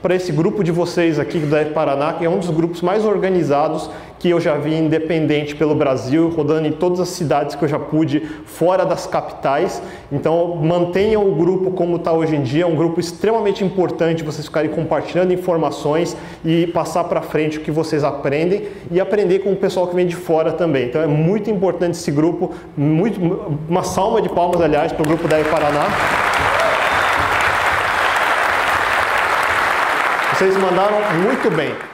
para esse grupo de vocês aqui do DF Paraná, que é um dos grupos mais organizados que eu já vi independente pelo Brasil, rodando em todas as cidades que eu já pude, fora das capitais. Então mantenham o grupo como está hoje em dia, é um grupo extremamente importante vocês ficarem compartilhando informações e passar para frente o que vocês aprendem e aprender com o pessoal que vem de fora também. Então é muito importante esse grupo, uma salva de palmas, aliás, para o grupo DF Paraná. Vocês mandaram muito bem.